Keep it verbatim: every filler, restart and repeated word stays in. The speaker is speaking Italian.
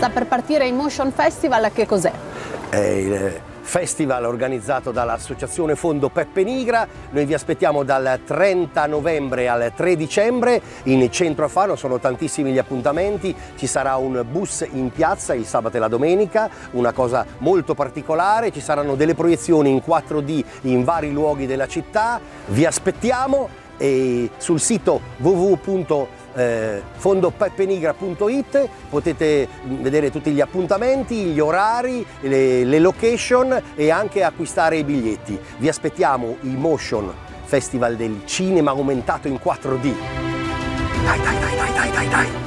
sta per partire il Motion Festival, che cos'è? È il festival organizzato dall'associazione Fondo Peppe Nigra. Noi vi aspettiamo dal trenta novembre al tre dicembre in centro a Fano, sono tantissimi gli appuntamenti, ci sarà un bus in piazza il sabato e la domenica, una cosa molto particolare, ci saranno delle proiezioni in quattro D in vari luoghi della città, vi aspettiamo e sul sito w w w punto fondo peppe nigra punto it potete vedere tutti gli appuntamenti, gli orari, le, le location e anche acquistare i biglietti. Vi aspettiamo il Motion Festival del cinema aumentato in quattro D. Dai, dai, dai, dai, dai, dai, dai.